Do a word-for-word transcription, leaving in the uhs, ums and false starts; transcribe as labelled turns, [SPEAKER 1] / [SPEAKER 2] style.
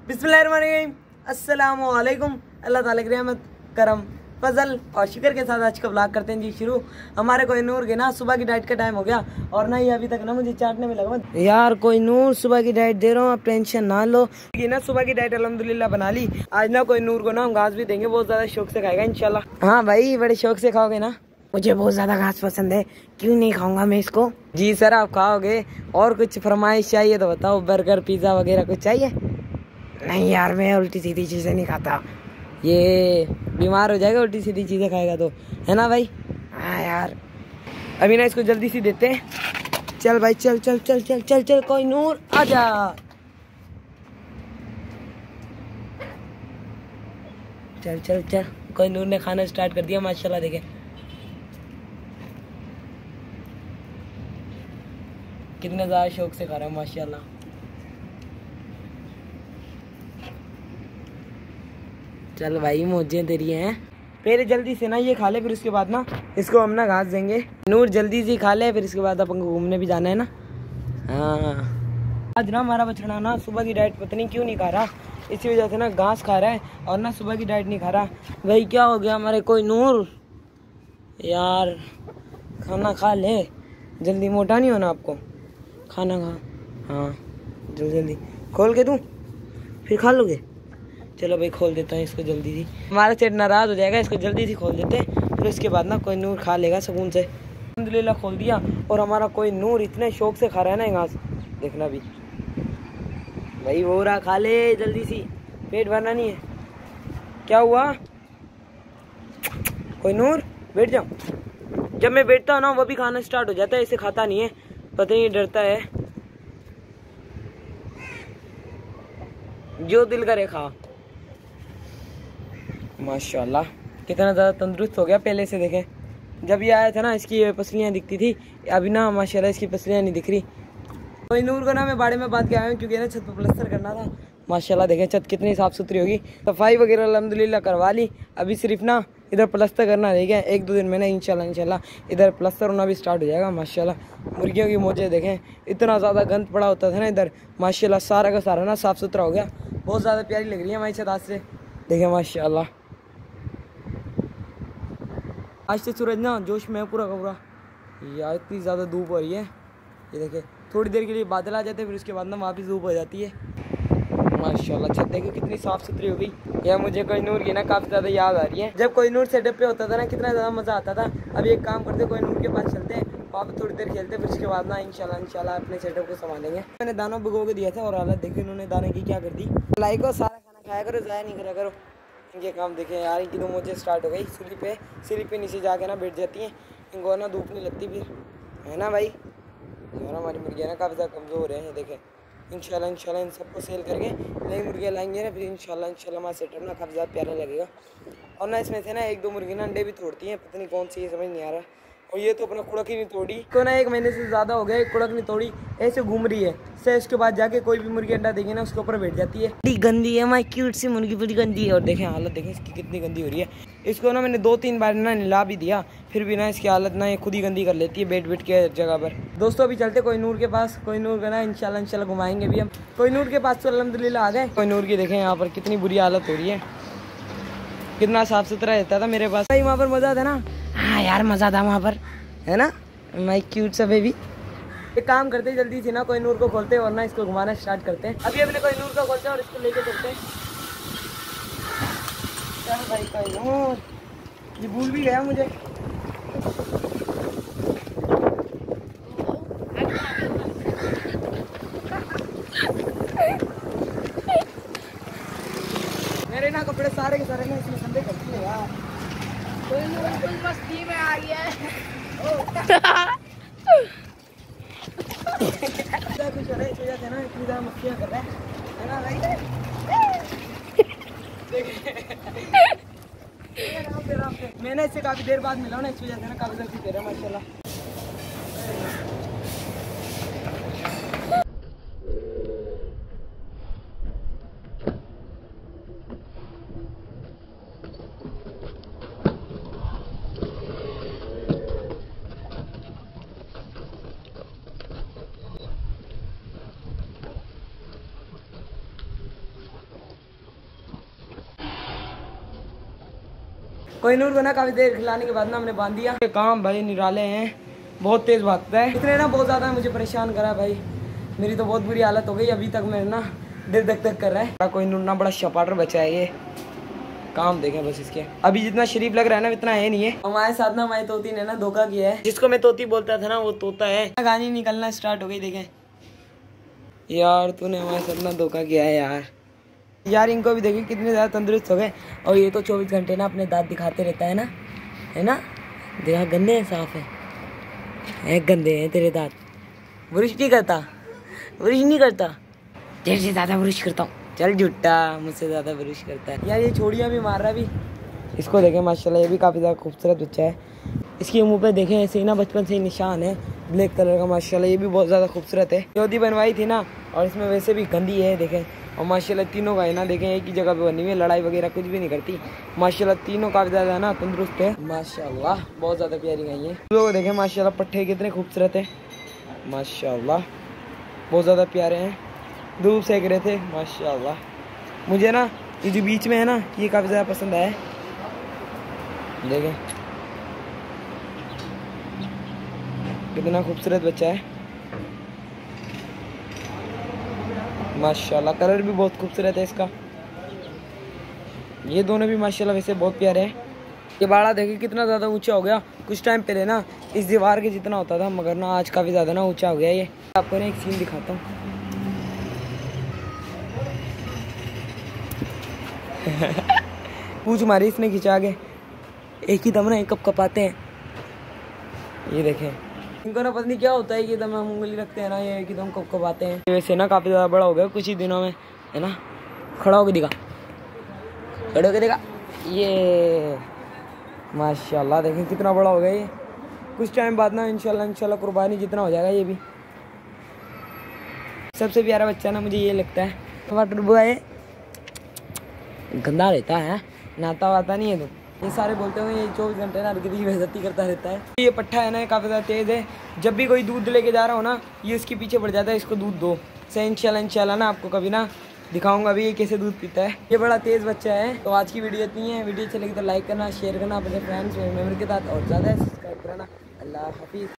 [SPEAKER 1] बिस्मिल्लाहिर्रहमानिर्रहीम, अस्सलामु अलैकुम। अल्लाह ताला की रहमत, करम, फजल और शुक्र के साथ आज का ब्लॉग करते हैं जी शुरू। हमारे कोई नूर के ना सुबह की डाइट का टाइम हो गया और ना ही अभी तक ना मुझे चाटने में लगा यार। कोई नूर सुबह की डाइट दे रहा हूँ, आप टेंशन ना लो। ये ना सुबह की डाइट अल्हम्दुलिल्लाह बना ली। आज ना कोई नूर को ना हम घास भी देंगे, बहुत ज्यादा शौक से खाएगा इंशाल्लाह। हाँ भाई, बड़े शौक से खाओगे ना? मुझे बहुत ज्यादा घास पसंद है, क्यों नहीं खाऊंगा मैं इसको। जी सर, आप खाओगे। और कुछ फरमाइश चाहिए तो बताओ, बर्गर पिज्जा वगैरह कुछ चाहिए? नहीं यार, मैं उल्टी सीधी चीजें नहीं खाता, ये बीमार हो जाएगा उल्टी सीधी चीजें खाएगा तो, है ना भाई? हाँ यार, अभी ना इसको जल्दी सी देते हैं। चल भाई, चल चल चल चल चल चल, कोई नूर आजा। चल चल चल, कोई नूर ने खाना स्टार्ट कर दिया माशाल्लाह। देखे कितने ज्यादा शौक से खा रहा है माशाल्लाह। चल भाई, मौजें तेरी हैं। पहले जल्दी से ना ये खा ले, फिर उसके बाद ना इसको हम ना घास देंगे। नूर जल्दी से खा ले, फिर इसके बाद अपन को घूमने भी जाना है ना। हाँ, आज ना हमारा बछड़ा ना सुबह की डाइट पता नहीं क्यों नहीं खा रहा, इसी वजह से ना घास खा रहा है और ना सुबह की डाइट नहीं खा रहा। भाई क्या हो गया हमारे कोई नूर? यार खाना खा ले जल्दी, मोटा नहीं होना आपको। खाना खा, हाँ जल्दी जल्दी खोल के दूँ, फिर खा लोगे? चलो भाई, खोल देता है इसको जल्दी सी, हमारा सेट नाराज हो जाएगा। इसको जल्दी से खोल देते हैं, फिर उसके बाद ना कोई नूर खा लेगा सुकून से। अल्हम्दुलिल्लाह खोल दिया और हमारा कोई नूर इतने शौक से खा रहा है ना घास, देखना भी भाई। वो रहा, खा ले जल्दी सी, पेट भरना नहीं है। क्या हुआ कोई नूर? बैठ जाओ। जब मैं बैठता हूँ ना वो भी खाना स्टार्ट हो जाता है, इसे खाता नहीं है, पता नहीं डरता है। जो दिल करे खा। माशाल्लाह कितना ज़्यादा तंदुरुस्त हो गया पहले से। देखें, जब ये आया था ना इसकी पसलियाँ दिखती थी, अभी ना माशाल्लाह इसकी पसलियाँ नहीं दिख रही। कोई नूर को ना मैं बाड़े में बांध के आया हूँ, क्योंकि ना छत पर प्लास्टर करना था। माशाल्लाह देखें छत कितनी साफ़ सुथरी होगी। सफाई वगैरह अल्हम्दुलिल्लाह करवा ली, अभी सिर्फ ना इधर प्लास्टर करना रह गया। एक दो दिन में ना इंशाल्लाह इंशाल्लाह इधर प्लास्टर होना भी स्टार्ट हो जाएगा। माशाल्लाह मुर्गियों की मौजें देखें, इतना ज़्यादा गंद पड़ा होता था ना इधर, माशाल्लाह सारा का सारा ना साफ़ सुथरा हो गया। बहुत ज़्यादा प्यारी लग रही है हमारी छत आज से, देखें माशाल्लाह। आज से सूरज ना जोश में है पूरा का पूरा। यार इतनी ज़्यादा धूप हो रही है, ये देखे थोड़ी देर के लिए बादल आ जाते हैं, फिर उसके बाद ना वापस धूप हो जाती है। माशाल्लाह छत देखो कितनी साफ़ सुथरी हो गई। यार मुझे कोई नूर की ना काफ़ी ज़्यादा याद आ रही है। जब कोई नूर सेटअप पे होता था ना, कितना ज़्यादा मज़ा आता था। अभी एक काम करते, कोई नूर के पास चलते हैं, वहाँ पर थोड़ी देर खेलते हैं, फिर उसके बाद ना इंशाल्लाह इंशाल्लाह अपने सेटअप को संभालेंगे। मैंने दानों भिगो के दिया था और हालत देखी इन्होंने दाने की क्या कर दी। लाई को सारा खाना खाया करो, ज़ाया नहीं करा करो। इनके काम देखें यार, इनकी तो मुझे स्टार्ट हो गई। सीढ़ी पे सीढ़ी पे नीचे जाके ना बैठ जाती हैं, इनको ना धूप नहीं लगती फिर, है ना भाई? यार हमारी मुर्गियाँ ना काफ़ी ज़्यादा कमज़ोर हैं। देखें इंशाल्लाह इंशाल्लाह इन सबको सेल करके नई मुर्गियाँ लाएंगे ना, फिर इंशाल्लाह इंशाल्लाह हमारा सेटअप ना काफ़ी ज़्यादा प्यारा लगेगा। और ना इसमें से ना एक दो मुर्गी ना अंडे भी तोड़ती हैं, पता नहीं कौन सी, ये समझ नहीं आ रहा। और ये तो अपना कुड़क ही नहीं तोड़ी, तो ना एक महीने से ज़्यादा हो गया एक कुड़क नहीं तोड़ी, ऐसे घूम रही है। से इसके बाद जाके कोई भी मुर्गी अंडा देगी ना उसके ऊपर बैठ जाती है। बड़ी गंदी है हमारी क्यूट सी मुर्गी, बड़ी गंदी है। और देखें हालत देखें इसकी कितनी गंदी हो रही है। इसको ना मैंने दो तीन बार ना नहला भी दिया, फिर भी ना इसकी हालत ना ये खुद ही गंदी कर लेती है बैठ बैठ के जगह पर। दोस्तों अभी चलते कोई नूर के पास, कोई नूर का ना इंशाल्लाह इंशाल्लाह घुमाएंगे भी हम। कोई नूर के पास तो अल्हम्दुलिल्लाह आ गए। कोई नूर की देखें यहाँ पर कितनी बुरी हालत हो रही है, कितना साफ सुथरा रहता था मेरे पास भाई। वहाँ पर मज़ा था ना? हाँ यार मज़ा था वहाँ पर, है ना माय क्यूट सा बेबी। एक काम करते जल्दी से ना कोई नूर को खोलते हैं और ना इसको घुमाना स्टार्ट करते हैं। अभी अपने कोई नूर को खोलते हैं और इसको लेके चलते हैं। चल भाई कोई नूर, ये भूल भी गया मुझे। मेरे ना कपड़े सारे के सारे ना इसमें ठंडे करती है यार। कोई नूर कोई मस्ती में आ गया है। कुछ रहे इस वजह से ना इतनी ज़्यादा मस्तियाँ कर रहा है ना भाई। मैंने इससे काफ़ी देर बाद मिला हूँ ना, इस वजह से ना काफ़ी जल्दी दे रहा है माशाल्लाह। कोहिनूर को ना काफ़ी देर खिलाने के बाद ना हमने बांध दिया। काम भाई निराले हैं, बहुत तेज़ भागता है, इतने ना बहुत ज़्यादा मुझे परेशान करा भाई, मेरी तो बहुत बुरी हालत हो गई। अभी तक मैं ना दिल धक धक कर रहा है। कोहिनूर ना बड़ा शपाटर बचा है, ये काम देखें बस इसके। अभी जितना शरीफ लग रहा है ना इतना है नहीं है। हमारे साथ ना हमारी तोती ने ना धोखा किया है, जिसको मैं तोती बोलता था ना वो तोता है। गानी निकलना स्टार्ट हो गई, देखें यार तूने हमारे साथ ना धोखा किया है यार। यार इनको भी देखें कितने ज़्यादा तंदुरुस्त हो गए, और ये तो चौबीस घंटे ना अपने दांत दिखाते रहता है ना, है ना। देखा गंदे हैं, साफ है, है गंदे हैं तेरे दांत। ब्रश नहीं करता, ब्रश नहीं करता, तेरे से ज़्यादा ब्रश करता हूँ। चल झुट्टा, मुझसे ज़्यादा ब्रश करता है यार। ये छोड़ियाँ भी मार रहा है भी। इसको देखें माशाल्लाह, ये भी काफ़ी ज़्यादा खूबसूरत बच्चा है। इसके मुंह पे देखें ऐसे ही ना बचपन से ही निशान है ब्लैक कलर का, माशाल्लाह ये भी बहुत ज़्यादा खूबसूरत है। चौथी बनवाई थी ना, और इसमें वैसे भी गंदी है देखें, और माशाल्लाह तीनों का है ना देखें एक ही जगह पे बनी हुई है, लड़ाई वगैरह कुछ भी नहीं करती। माशाल्लाह तीनों काफ़ी ज़्यादा ना तंदुरुस्त है, माशाल्लाह बहुत ज़्यादा प्यारी गाय है। लोग देखें माशाल्लाह पट्टे कितने खूबसूरत है, माशाल्लाह बहुत ज़्यादा प्यारे हैं। धूप सेक रहे थे माशाल्लाह। मुझे ना ये जो बीच में है ना ये काफ़ी ज़्यादा पसंद आया, देखें कितना खूबसूरत बच्चा है माशाल्लाह। कलर भी बहुत खूबसूरत है इसका। ये दोनों भी माशाल्लाह वैसे बहुत प्यारे हैं। ये बाड़ा देखे कितना ज़्यादा ऊंचा हो गया। कुछ टाइम पहले ना इस दीवार के जितना होता था, मगर ना आज काफ़ी ज़्यादा ना ऊंचा हो गया। ये आपको ना एक सीन दिखाता हूँ। पूछ मारी इसने खिंचा के, एक ही दम ना एक कप कपाते हैं। ये देखें इनको ना पता नहीं क्या होता है कि दम हम उंगली रखते हैं ना, ये एक ही दम कप कपाते हैं। वैसे ना काफ़ी ज़्यादा बड़ा हो गया कुछ ही दिनों में, है ना। खड़ा होकर दिखा, खड़े होकर दिखा, ये माशाल्लाह देखें कितना बड़ा हो गया ये। कुछ टाइम बाद ना इंशाल्लाह इंशाल्लाह कुर्बानी जितना हो जाएगा ये भी। सबसे प्यारा बच्चा ना मुझे ये लगता है। वाटर बॉय गंदा रहता है, नहाता वाता नहीं है। तो ये सारे बोलते हुए ये चौबीस घंटे ना हरकत की बेइज्जती करता रहता है। ये पट्ठा है ना काफ़ी ज़्यादा तेज़ है। जब भी कोई दूध लेके जा रहा हो ना ये उसके पीछे पड़ जाता है, इसको दूध दो। सही इंशाल्लाह इंशाल्लाह ना आपको कभी ना दिखाऊंगा भी ये कैसे दूध पीता है। ये बड़ा तेज़ बच्चा है। तो आज की वीडियो इतनी है। वीडियो अच्छी लगी तो लाइक करना, शेयर करना अपने फ्रेंड्स मेम्बर के साथ, और ज़्यादा सब्सक्राइब करना। अल्लाह हाफिज़।